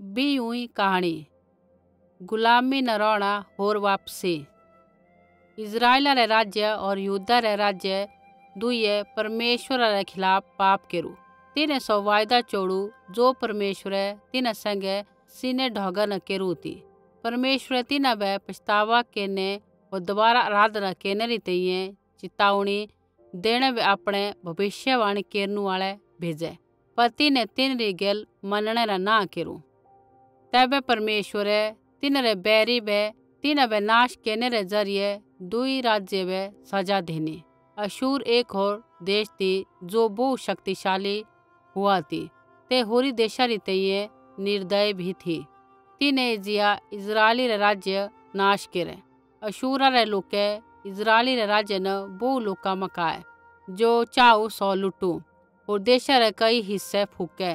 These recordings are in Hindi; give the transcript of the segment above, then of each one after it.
भी यूँ कहानी गुलामी न रौहणा होर वापसी। इस्राइला रै राज्य होर यहूदा रै राज्य दुइयै परमेश्वरा रै खिलाफ़ पाप केरू। तिन्हैं सौ वायदा चोड़ू ज़ो परमेश्वरै तिन्हां सैंघै सीनै ढौगा न केरू ती। परमेश्वरै तिन्हां बै पछतावा केरनै होर दबारा आराधना केरनै री तैंईंयैं चेताऊणी देणै बै आपणै भविष्यवाणी केरनु आल़ै भेज़ै, पर तिन्हैं तिन्हरी गैल मनणै रा नाँह केरू। तैबै परमेश्वरै तिन्हरै बैरी बै तिन्हां बै नाश केरनै रै ज़रियै दुई राज्य बै सज़ा धिनी। अशूर एक होर देश ती ज़ो बोहू शक्तिशाली हुआ ती, ते होरी देशा री तैंईंयैं निर्दयी भी ती। तिन्हैं एज़िया इस्राइली रै राज्य नाश केरै। अशूरा रै लोकै इस्राइली रै राज्य न बोहू लोका मकाऐ, ज़ो चाहू सौ लुटू होर देशा रै कई हिस्से फुकै।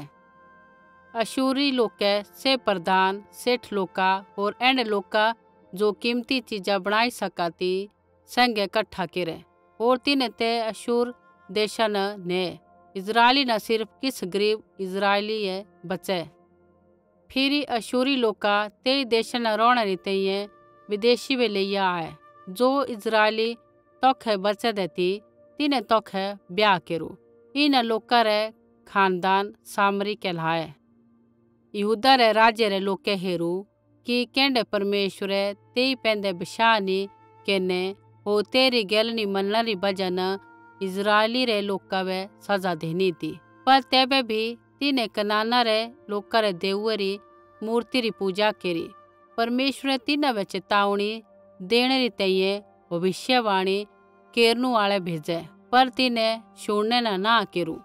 अशूरी लोकै सैभ प्रधान सेठ लोका होर ऐण्ढै लोका ज़ो कीमती च़ीज़ा बणाई सका ती सैंघै कठा केरै होर तिन्हैं ते अशूर देशा न नेऐ। इस्राइली न सिर्फ़ किछ़ गरीब इस्राइलीये बच़ै। फिरी अशूरी लोका तेई देशा न रौहणै री तैंईंयैं विदेशी बै लेइया आऐ। ज़ो इस्राइली तौखै बच़ैंदै ती तिन्हैं तौखै ब्याह केरू। इन्हां लोका रै खानदान सामरी कहलाऐ। यहूदा रै राज्य रै लोकै हेरू कि कैण्ढै परमेश्वरै तेई पैंधै बशाह नी केरनै होर तेइरी गैल नी मनणै री बजहा न इस्राइली रै लोका बै सज़ा धिनी ती, पर तैबै भी तिन्हैं कनाना रै लोका रै देऊऐ री मूर्ति री पूजा केरी। परमेश्वरै तिन्हां बै चेताऊणी देणै री तैंईंयैं भविष्यवाणी केरनु आल़ै भेज़ै, पर तिन्हैं शुणनै न नाँह केरू।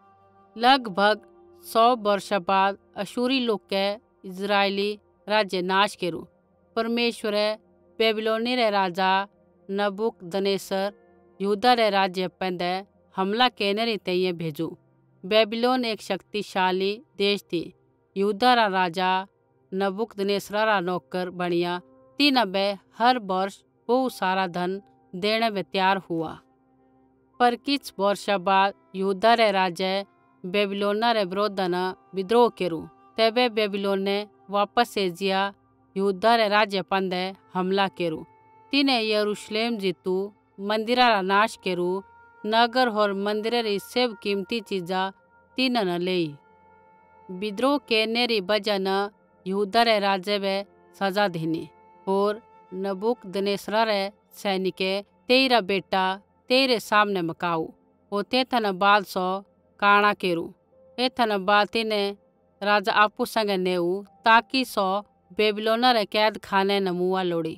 लगभग 100 बौर्षा बाद अशूरी लोकै इस्राइली राज्य नाश केरू। परमेश्वरै बैबीलोनी रै राज़ा नबूकदनेस्सर यहूदा रै राज्य पैंधै हमला केरनै री तैंईंयैं भेज़ू। बैबीलोन एक शक्तिशाली देश ती। यहूदा रा राज़ा नबूकदनेस्सरा रा नोकर बणिया तिन्हां बै हर बौर्ष बोहू सारा धन देणै बै त्यार हुआ। पर किछ़ बौर्षा बाद यहूदा रै राज़ै बैबीलोना रै बरोधा न विद्रोह केरू। तैबै बैबीलोनै वापस एज़िया यहूदा रै राज्य पैंधै हमला केरू। तिन्हैं यरूश्लेम जीतू, मन्दिरा रा नाश केरू, नगर होर मन्दिरै री सैभ कीमती च़ीज़ा तिन्हां न लेई। विद्रोह केरनै री बजहा न यहूदा रै राज़ै बै सज़ा धिनी होर नबूकदनेस्सरा रै सैनिकै तेइरा बेटा तेइरै सामनै मकाऊ होर तेथा न बाद सौ कांणा केरू। एथा न बाद तिन्हैं राज़ा आपु सैंघै नेऊ ताकि सौ बैबीलोना रै कैदखानै न मूँआ लोड़ी।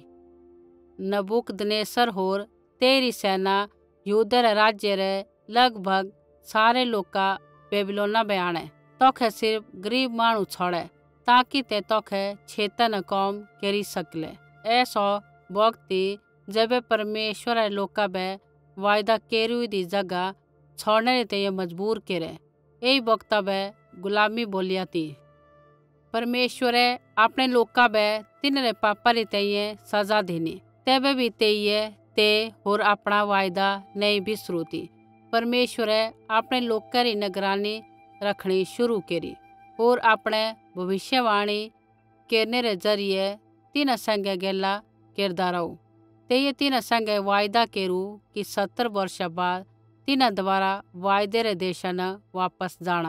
नबूकदनेस्सर होर तेइरी सेना यहूदा रै राज्य रै लगभग सारै लोका बैबीलोना बै आंणै। तौखै सिर्फ़ गरीब मांहणु छ़ौड़ै ताकि ते तौखै छेता न कोम केरी सकलै। ऐ सौ बौगत ती ज़ैबै परमेश्वरा रै लोका बै वायदा केरूईदी ज़ैगा छ़ौड़नै री तैंईंयैं मजबूर केरै। ऐई बौगता बै गुलामी बोलिया ती। परमेश्वरै आपणै लोका बै तिन्हरै पापा री तैंईंयैं सज़ा धिनी, तैबै भी तेइयै ते होर आपणा वायदा नैंई बिसरू ती। परमेश्वरै आपणै लोकै री निगरानी रखणी शुरू केरी होर आपणै भविष्यवाणी केरनै रै ज़रियै तिन्हां सैंघै गैला केरदा रौहू। तेइयै तिन्हां सैंघै वायदा केरू कि 70 बौर्षा बाद तिन्हां दबारा वायदै रै देशा न वापस जाँणा।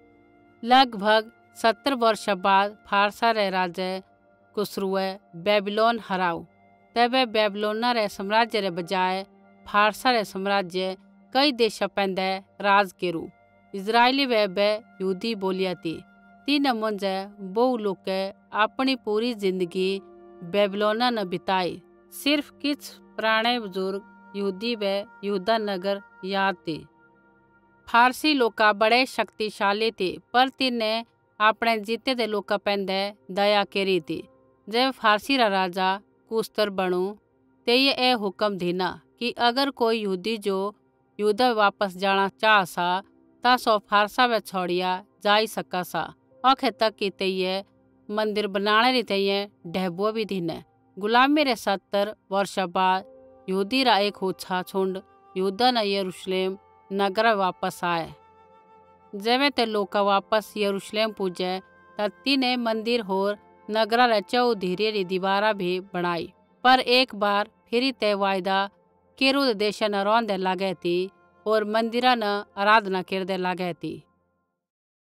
लगभग 70 बौर्षा बाद फारसा रै राज़ै खुसरुऐ बैबीलोन हराऊ। तैबै बैबीलोना रै साम्राज्य रै बजाय फारसा रै साम्राज्य कई देशा पैंधै राज़ केरू। इस्राइली बै ऐबै यहूदी बोलिया ती। तिन्हां मौंझ़ै बोहू लोकै आपणी पूरी ज़िन्दगी बैबीलोना न बिताई। सिर्फ़ किछ़ पराणै बुज़ुर्ग यहूदी बै यहूदा नगर याद ती। फारसी लोका बड़ै शक्तिशाली ती, पर तिन्हैं आपणै ज़ीतैदै लोका पैंधै दया केरी ती। ज़ैबै फारसी रा राज़ा कुस्तर बणु तेइयै ऐ हुक्म धिना कि अगर कोई यहूदी ज़ो यहूदा बै वापस जाँणा चाहा सा ता सौ फारसा बै छ़ौड़िया ज़ाई सका सा। औखै तक कि तेइयै मन्दिर बनाणै री तैंईंयैं ढैबुऐ भी धिनै। गुलामी रै 70 बौर्षा बाद यहूदी रा एक होछ़ा छ़ुण्ड यहूदा न यरूश्लेम नगरा बै वापस आऐ। ज़ैबै ते लोका वापस यरूश्लेम पुजै ता तिन्हैं मन्दिर होर नगरा रै च़ोहू धिरै री दीवारा भी बणाई। पर एक बार फिरी ते वायदा केरूऐदै देशा न रौंहदै लागै ती होर मन्दिरा न आराधना केरदै लागै ती।